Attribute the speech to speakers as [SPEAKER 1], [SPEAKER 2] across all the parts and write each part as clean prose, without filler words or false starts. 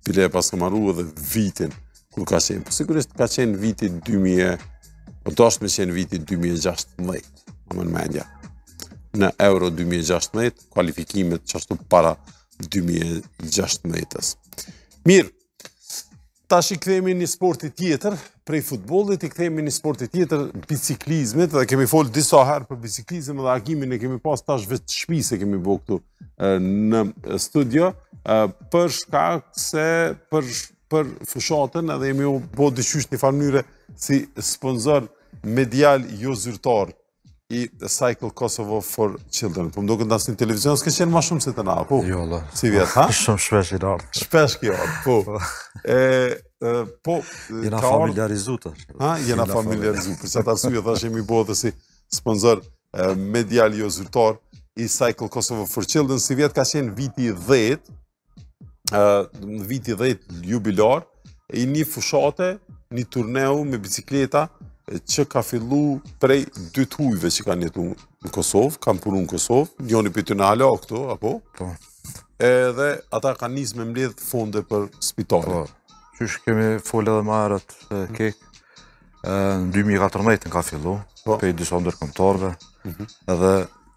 [SPEAKER 1] bile e pas kam marru edhe vitin kur ka qenë. Po sigurisht ka qenë viti 2000, po dashtë me qenë viti 2016, më në mendja. Në Euro 2016, kualifikimet që ashtu para 2016-ës. Mirë, tash i kthehemi një sporti tjetër, prej futbollit i kthehemi një sporti tjetër, biciklizmit, dhe kemi folë disa herë për biciklizm dhe agimin e kemi pas tash vetë shtëpi se kemi bërë këtu në studio, për shkak se për fushatën edhe jemi u bo dyshysh një farë mënyre si sponsor medial jo zyrtar i Cycle Kosovo for Children. Po më do këndas një televizion, s'ke qenë ma shumë se të na, po?
[SPEAKER 2] Jo, la.
[SPEAKER 1] Si vjetë, ha?
[SPEAKER 2] Shumë shpesh i ardhë.
[SPEAKER 1] Shpesh ki ardhë, po. Po,
[SPEAKER 2] jena familiarizuta.
[SPEAKER 1] Ha, jena familiarizuta. Për qatë arsye, thash jemi bo dhe si sponsor medial jo zyrtar i Cycle Kosovo for Children. Si vjetë ka qenë viti 10, viti 10 jubilar, i një fushate, një turneu me bicikleta, që ka fillu prej 2 hujve që kanë jetu në Kosovë, kanë punu në Kosovë, njoni për të në hala këto, apo?
[SPEAKER 2] Po.
[SPEAKER 1] Edhe ata kanë nisë me mbledh fonde për spitale.
[SPEAKER 2] Po. Qysh kemi folë edhe ma herët kek, në 2014 ka fillu, pej disa ndërkombëtarëve, edhe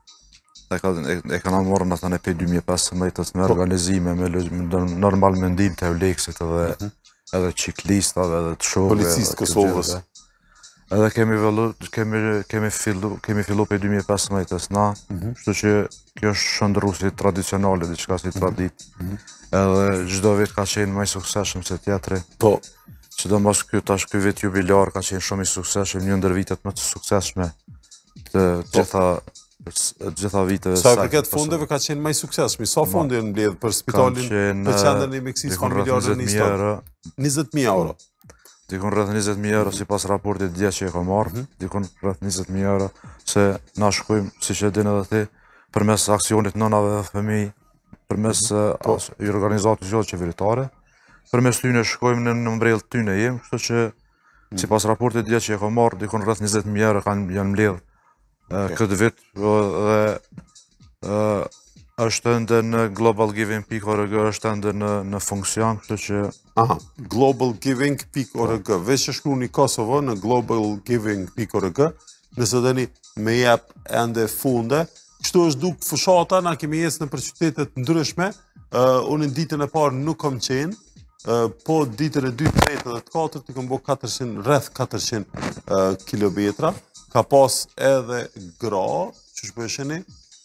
[SPEAKER 2] e kanë morën ata në pej 2015 me organizime, me normal mendim të Euleksit edhe qiklistave, edhe të shove.
[SPEAKER 1] Policistë Kosovës.
[SPEAKER 2] Edhe kemi fillu për 2015 na, shtu që kjo është shëndëru si tradicionale, diçka si tradit. Edhe gjdo vit ka qenë më i sukseshëm se tjetri.
[SPEAKER 1] Po.
[SPEAKER 2] Që do mos tash ky vit jubilar ka qenë shumë i sukseshëm, një ndër vitet më të sukseshme të gjitha viteve.
[SPEAKER 1] Sa përket fondeve ka qenë më i sukseshëm. Sa fonde janë mbledh për spitalin për qendrën e mjekësisë familjare në Istok? 20.000 euro.
[SPEAKER 2] Dikun rreth 20.000 euro si pas raportit dje që e ka marrë, dikun rreth 20.000 euro, se na shkojmë, si që dinë edhe ti, përmes aksionit nënave dhe fëmij, përmes i organizatës jo qeveritare, përmes tyne shkojmë në mbrellë tyne jem, kështu që si pas raportit dje që e ka marrë, dikun rreth 20.000 euro janë mbledh këtë vit, dhe është ende në globalgiving.org, është ende në funksion, kështu që...
[SPEAKER 1] Aha, globalgiving.org, veç që shkru një Kosovo në globalgiving.org, nëse dhe një me jep ende funde, kështu është duk fushata, na kemi jesë në për qytetet ndryshme, unë në ditën e parë nuk kom qenë, po ditën e 2, 3 dhe 4, të kom bo rreth 400 kilometra, ka pas edhe gra, që shpësheni,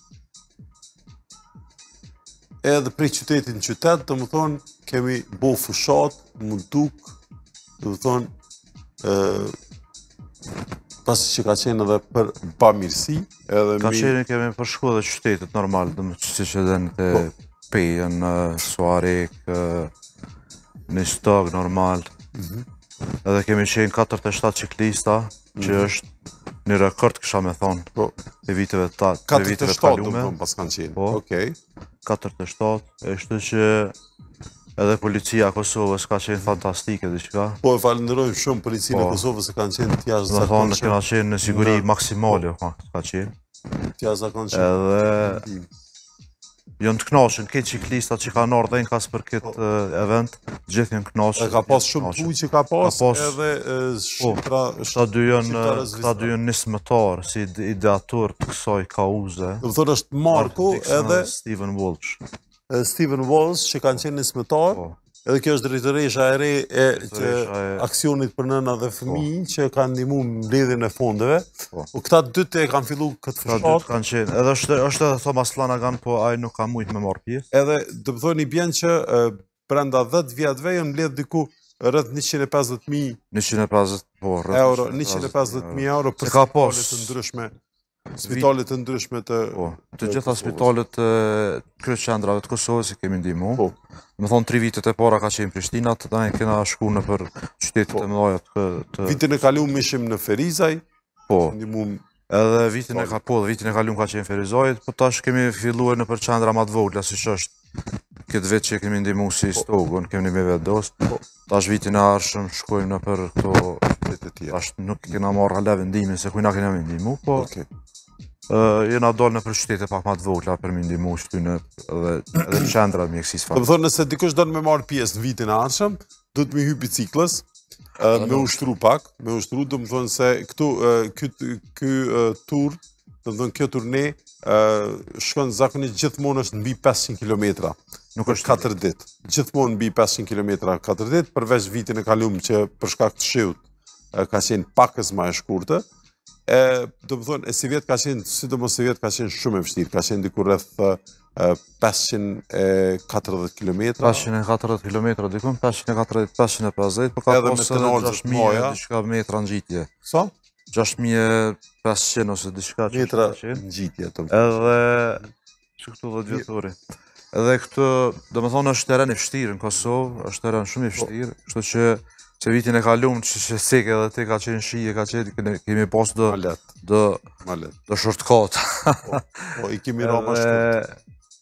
[SPEAKER 1] edhe prej qytetin qytet, të më thonë, kemi bo fushat, më duk, të më thonë, pasi që ka qenë edhe për pamirësi, edhe
[SPEAKER 2] ka qenë kemi përshku edhe qytetet normal, dhe më që që edhe në të Pejën, Suarek, në Istok normal, edhe kemi qenë 47 qiklista, që është një rekord kësha me thonë, e viteve të kalume.
[SPEAKER 1] 47 do më pas kanë qenë, okej.
[SPEAKER 2] 47, e shtu që edhe policia Kosovës ka qenë fantastike dhe qka.
[SPEAKER 1] Po e falenderojmë shumë policinë e Kosovës se kanë qenë t'jashtë zakonshëm.
[SPEAKER 2] Dhe thonë kena qenë në siguri maksimale, ka qenë.
[SPEAKER 1] T'jashtë zakonshëm.
[SPEAKER 2] Edhe jënë të knashën, këtë qiklistat që ka nërë dhe në kasë për këtë event, gjithë jënë knashën.
[SPEAKER 1] E ka pas shumë tuj që ka pas, edhe shqipra...
[SPEAKER 2] Këta dy jënë nismëtar, si ideator të kësaj kauze.
[SPEAKER 1] Dhe më thonë është Marko edhe...
[SPEAKER 2] Steven Walsh.
[SPEAKER 1] Steven Walsh që kanë qenë nismëtar, edhe kjo është drejtoresha e re e aksionit për nëna dhe fëmijë që kanë ndihmu mbledhjen e fondeve. Këta dytë e kanë fillu këtë fushat.
[SPEAKER 2] Këta dytë kanë qenë, edhe është edhe Thomas Flanagan, po ai nuk ka mujt me marrë pjesë.
[SPEAKER 1] Edhe do të thoni bjen që brenda 10 vjetëve janë mbledh diku rreth 150.000 euro, 150.000 euro për spitalet të ndryshme. Spitalet të ndryshme të...
[SPEAKER 2] Të gjitha spitalet kryeqendrave të Kosovës i kemi ndihmu. Me thonë 3 vitet e para ka qenë Prishtina, të ne kena shku në për qytetet e mëdha të...
[SPEAKER 1] Vitin e kaluam ishim në Ferizaj.
[SPEAKER 2] Edhe vitin e kaluam ka qenë Ferizaj, po tash kemi filluar në për qendra ma të vogla, si që është këtë vit që kemi ndihmu si Stogun, kemi me vetë dost. Tash vitin e arshëm shkojmë në për këto... Tash nuk kena marrë hala vendimin se kujna kena me ndihmu, po... Jena dalë në për qytete pak ma të vogla për mi ndihmu shtyne edhe qendra mjekësisë
[SPEAKER 1] Do të thonë nëse dikush don me marr pjesë në vitin e ardhshëm, do të më hyj biciklës, me ushtru pak, do të thonë se këtu ky tur, do të thonë kjo turne shkon zakonisht gjithmonë është mbi 500 kilometra.
[SPEAKER 2] Nuk
[SPEAKER 1] Për
[SPEAKER 2] është
[SPEAKER 1] 4 ditë. Gjithmonë mbi 500 kilometra 4 ditë, përveç vitin e kaluar që për shkak të shiut ka qenë pakës më e shkurtër. Do të thonë, si vjet ka qenë, sidomos si vjet ka qenë shumë e vështirë, ka qenë diku rreth 540 kilometra.
[SPEAKER 2] 540 kilometra, dikun 540-550, po ka
[SPEAKER 1] Edhe me
[SPEAKER 2] posë
[SPEAKER 1] tonazhe të mëdha.
[SPEAKER 2] diçka metra ngjitje.
[SPEAKER 1] Sa?
[SPEAKER 2] 6500 ose diçka që
[SPEAKER 1] Metra
[SPEAKER 2] ka qenë.
[SPEAKER 1] ngjitje të.
[SPEAKER 2] Edhe që këtu 10 vjetori. Edhe këtë, do më thonë, është teren i vështirë në Kosovë, është teren shumë i vështirë, kështu që vitin e kalum që seke edhe ti ka qenë shije, ka qenë, kemi pas do shortcut.
[SPEAKER 1] Po, i kemi ra ma shkurt.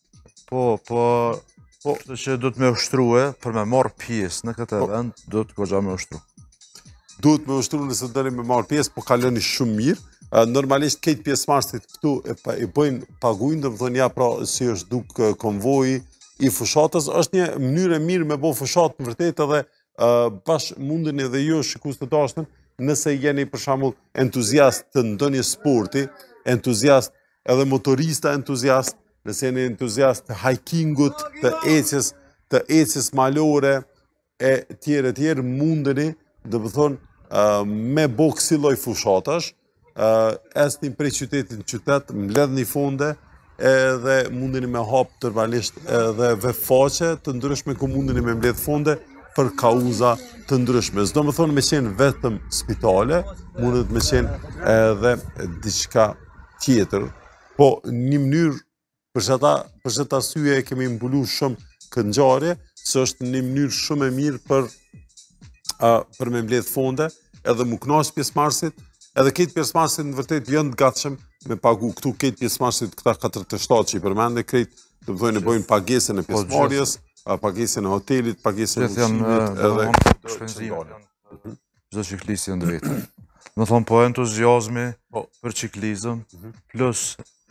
[SPEAKER 2] Po, kështu që do të me ushtruhe, për me marrë pjesë në këtë event, do të goxha me ushtru.
[SPEAKER 1] Duhet me ushtru nëse dëni me marrë pjesë, po kaloni shumë mirë. Normalisht këtë pjesëmarrësit këtu e bëjnë paguajnë, do të thonë ja pra si është duk konvoji i fushatës, është një mënyrë e mirë me bo fushatë në vërtet edhe bash mundin edhe ju shikues të dashur, nëse jeni për shembull entuziast të ndonjë sporti, entuziast edhe motorista entuziast, nëse jeni entuziast të hikingut, të ecjes malore e tjerë mundeni, do të thonë me bo kësi lloj fushatash, esni prej qytetit në qytet, mbledhni fonde, edhe mundeni me hap tërmalisht edhe vefaqe të ndryshme ku mundeni me mbledh fonde për kauza të ndryshme. S'do më thonë me qenë vetëm spitale, mundet me qenë edhe diçka tjetër, po një mënyrë për çeta arsye e kemi mbulu shumë këtë ngjarje, se është një mënyrë shumë e mirë për me mbledh fonde, edhe mu kënaq pjesëmarrësit, edhe këtë pjesëmarrësit në vërtet janë të gatshëm me pagu. Këtu këtë pjesëmarrësit këta 47 që i përmende krejt, do të thonë e bojnë pagesën e pjesëmarrjes, pagesën e hotelit, pagesën e ushqimit edhe
[SPEAKER 2] shpenzime. Çdo ciklist janë drejtë. Do thonë po entuziazmi për ciklizëm, plus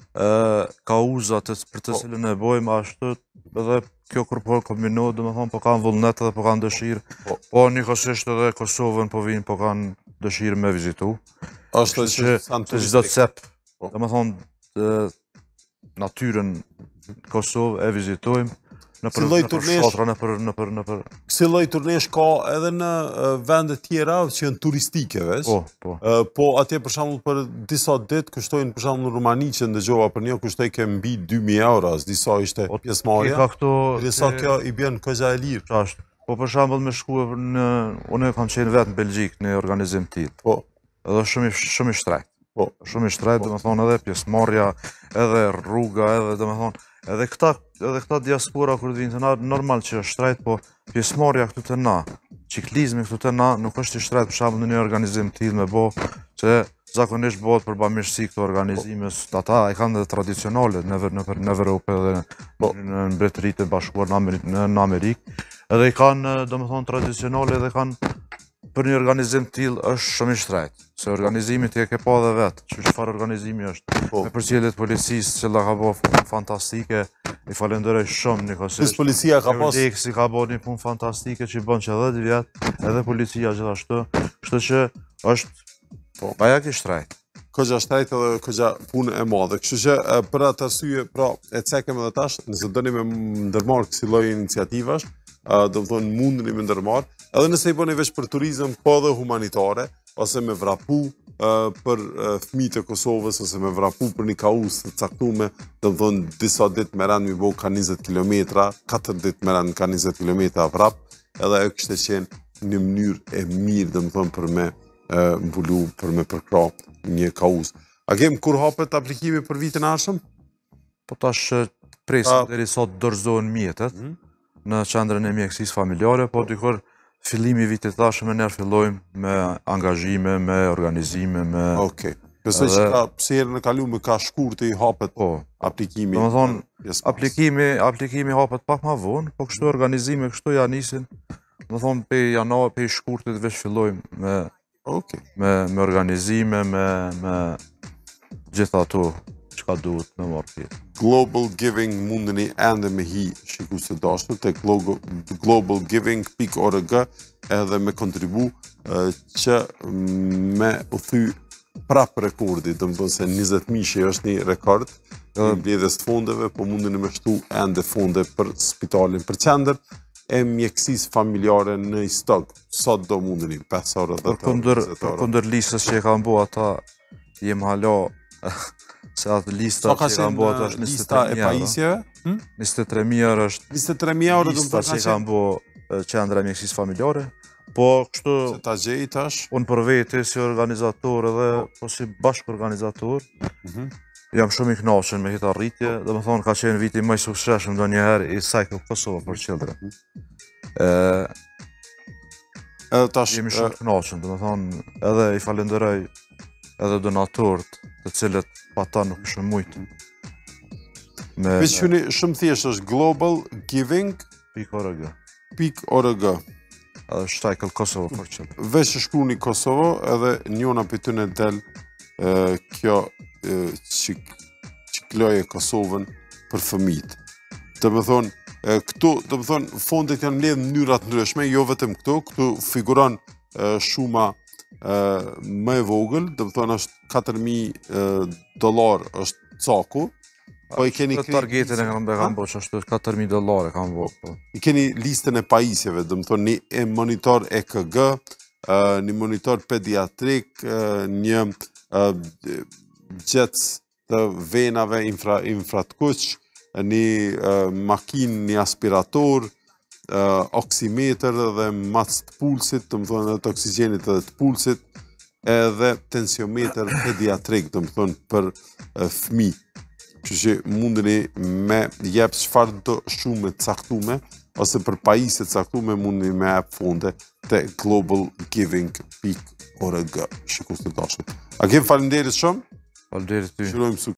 [SPEAKER 2] kauzat për të cilën e bojmë ashtu, edhe kjo kur po kombinohet, do të thonë po kanë vullnet edhe po kanë dëshirë, po njëkohësisht edhe Kosovën po vinë, po kanë dëshirë me vizitu.
[SPEAKER 1] Është që
[SPEAKER 2] çdo cep, do të thonë natyrën Kosovë e vizitojmë nëpër fshatra, nëpër.
[SPEAKER 1] Kësi lloj turnesh ka edhe në vende tjera që janë turistike, veç. Po atje për shembull për disa ditë kushtojnë për shembull në Rumani që ndëgjova për një kushtoi ke mbi 2000 euro, disa ishte pjesëmarrja. Disa kjo i bën koza e lirë.
[SPEAKER 2] Po për shembull me shkuar unë kam qenë vetë në Belgjik në organizim të tillë.
[SPEAKER 1] Po.
[SPEAKER 2] Edhe shumë i shtrejt. Po, shumë i shtrejt, domethënë edhe pjesëmarrja, edhe rruga, edhe domethënë edhe këta diaspora kur vinë të na, normal që është shtrejt, po pjesëmarrja këtu të na, ciklizmi këtu të na nuk është i shtrejt për shembull në një organizim të tillë me bë, se zakonisht bëhet për bamirësi këto organizime, ata e kanë edhe tradicionale në Evropë dhe në Mbretëritë e Bashkuar në Amerikë, edhe i kanë domethënë tradicionale dhe kanë për një organizim të tillë është shumë i shtrejt, se organizimi ti e ke pa dhe vetë, që çfarë organizimi është. Me përcjelljet policisë që ka bërë fantastike, i falenderoj shumë njëkohësisht.
[SPEAKER 1] Policia ka pas
[SPEAKER 2] Euleksi ka bërë një punë fantastike që i bën që 10 vjet, edhe policia gjithashtu, kështu që është bajak i shtrejt.
[SPEAKER 1] Këgja shtrejt edhe këgja punë e madhe. Kështu që për atë arsye, pra e cekem edhe tash, nëse doni me ndërmarrë kësi lloj iniciativash, do të thonë mundeni me ndërmarrë, edhe nëse i bëni veç për turizëm, po edhe humanitare, ose me vrapu për fëmijët e Kosovës, ose me vrapu për një kauzë të caktuar, do të thonë disa ditë me ranë mi bëu ka 20 kilometra, 4 ditë me ranë ka 20 kilometra vrap, edhe ajo kishte qenë një mënyrë e mirë, do të thonë për me mbulu, për me përkra një kauzë. A kem kur hapet aplikimi për vitin e ardhshëm?
[SPEAKER 2] Po tash presim deri sot dorëzohen mjetet në qendrën e mjekësisë familjare, po dikur fillimi i vitit tashëm ne fillojmë me angazhime, me organizime, me
[SPEAKER 1] Okej. Besoj që pse herën e kaluar ka shkurtë i hapet aplikimi.
[SPEAKER 2] Domethënë aplikimi hapet pak më vonë, po kështu organizime kështu ja nisin. Domethënë pe janar, pe shkurtit veç fillojmë me organizime, me gjitha ato çka duhet me marrë tjetër.
[SPEAKER 1] Global Giving mundeni ende me hi shikus të dashur tek globalgiving.org edhe me kontribu që me u thy prap rekordi, do më thonë se 20.000 është një rekord i mbledhjes të fondeve, po mundeni me shtu ende fonde për spitalin për qendër e mjekësisë familjare në Istog. Sot do mundeni 5 orë, 10 orë, 20
[SPEAKER 2] Për
[SPEAKER 1] orë.
[SPEAKER 2] kundër listës që e kam bo ata, jem hala se atë lista
[SPEAKER 1] Sa ka
[SPEAKER 2] që e kam bo ata
[SPEAKER 1] qenë
[SPEAKER 2] është
[SPEAKER 1] lista e
[SPEAKER 2] 23.000 euro.
[SPEAKER 1] pajisjeve?
[SPEAKER 2] 23.000 euro është
[SPEAKER 1] 23.000 euro do më
[SPEAKER 2] lista
[SPEAKER 1] thonë
[SPEAKER 2] që
[SPEAKER 1] ka
[SPEAKER 2] i kam
[SPEAKER 1] qenë.
[SPEAKER 2] bo qendra e mjekësisë familjare, po kështu
[SPEAKER 1] Se ta gjej tash.
[SPEAKER 2] unë për vete si organizator edhe po si bashkë organizator, jam shumë i kënaqur me këtë arritje, dhe më thonë ka qenë viti më i suksesshëm ndonjëherë i Cycle Kosovo for Children.
[SPEAKER 1] Edhe tash
[SPEAKER 2] Jemi shumë të kënaqur, dhe më thonë edhe i falenderoj edhe donatorët të cilët pa ta nuk ishën mujtë.
[SPEAKER 1] veç qyni shumë thjesht është globalgiving.org.
[SPEAKER 2] .org. Edhe Cycle Kosovo for Children.
[SPEAKER 1] Veç që shkruni Kosovo edhe njona për të në del kjo qikloje Kosovën për fëmijët. Të më thonë, këtu, të më thonë, fondet janë mbledhë në mënyrat ndryshme, jo vetëm këtu figuron shuma më e vogël, të më thonë është $4.000 është caku, po i keni
[SPEAKER 2] targetin e kam bo që është $4.000 kam bo.
[SPEAKER 1] I keni listën e pajisjeve, dhe më thonë një monitor EKG, një monitor pediatrik, një gjets të venave infratkuq, një makinë, një aspirator, oksimeter dhe mac të pulsit, të më thonë edhe të oksigenit edhe të pulsit, edhe tensiometer pediatrik, të më thonë për fëmijë. Kështu që mundeni me jep çfarë do shumë të caktume, ose për pajisje të caktume mundeni me jep fonde te globalgiving.org. Shikus të dashur. A kem faleminderit shumë?
[SPEAKER 2] Faleminderit ty.
[SPEAKER 1] Shirojmë